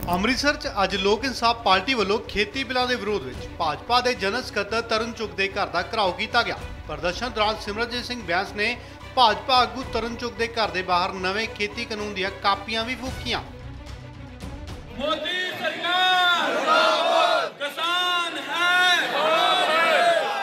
ਅੰਮ੍ਰਿਤਸਰ 'ਚ ਅੱਜ ਲੋਕ ਇਨਸਾਫ ਪਾਰਟੀ ਵੱਲੋਂ ਖੇਤੀ ਬਿੱਲਾਂ ਦੇ ਵਿਰੋਧ ਵਿੱਚ ਭਾਜਪਾ ਦੇ ਜਨਰਲ ਸਕੱਤਰ ਤਰਨ ਚੁੱਗ ਦੇ ਘਰ ਦਾ ਘਿਰਾਓ ਕੀਤਾ ਗਿਆ। ਪ੍ਰਦਰਸ਼ਨ ਦੌਰਾਨ ਸਿਮਰਨਜੀਤ ਸਿੰਘ ਬੈਂਸ ਨੇ ਭਾਜਪਾ ਆਗੂ ਤਰਨ ਚੁੱਗ ਦੇ ਘਰ ਦੇ ਬਾਹਰ ਨਵੇਂ ਖੇਤੀ ਕਾਨੂੰਨ ਦੀਆਂ ਕਾਪੀਆਂ ਵੀ ਫੂਕੀਆਂ। मोदी सरकार मुर्दाबाद, किसान है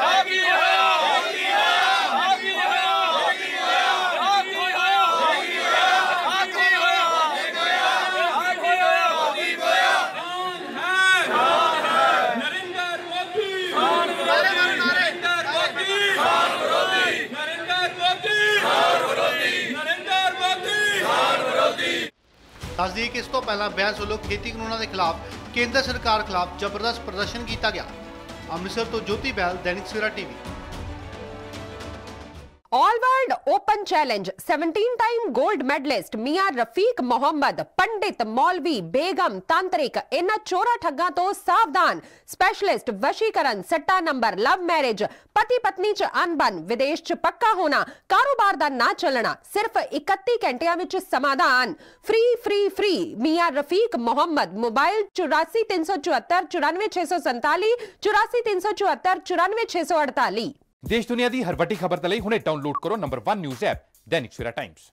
ਦੱਸ ਦਈਏ ਕਿ ਇਸ ਤੋਂ ਪਹਿਲਾਂ ਬੈਂਸ ਵੱਲੋਂ ਖੇਤੀ ਕਾਨੂੰਨਾਂ ਦੇ ਖਿਲਾਫ ਕੇਂਦਰ ਸਰਕਾਰ ਖਿਲਾਫ ਜ਼ਬਰਦਸਤ ਪ੍ਰਦਰਸ਼ਨ ਕੀਤਾ ਗਿਆ। ਅੰਮ੍ਰਿਤਸਰ ਤੋਂ ਜੋਤੀ ਬੈਲ, Dainik Savera TV. All world open challenge 17-टाइम गोल्ड मेडलिस्ट मियां रफीक मोहम्मद, पंडित मौलवी बेगम तांत्रिक, इन चोरा ठग्गां तो सावधान। स्पेशलिस्ट वशीकरण, सट्टा नंबर, लव मैरिज, पति पत्नी च अनबन, विदेश च पक्का होना, कारोबार दा ना चलना, सिर्फ 31 घंटियां विच समाधान। फ्री फ्री फ्री मियां रफीक मोहम्मद। मोबाइल 84 374 94 647 84 374 94 648। देश दुनिया की हर वड्डी खबर दे लई हुणे डाउनलोड करो number 1 news app Dainik Savera times.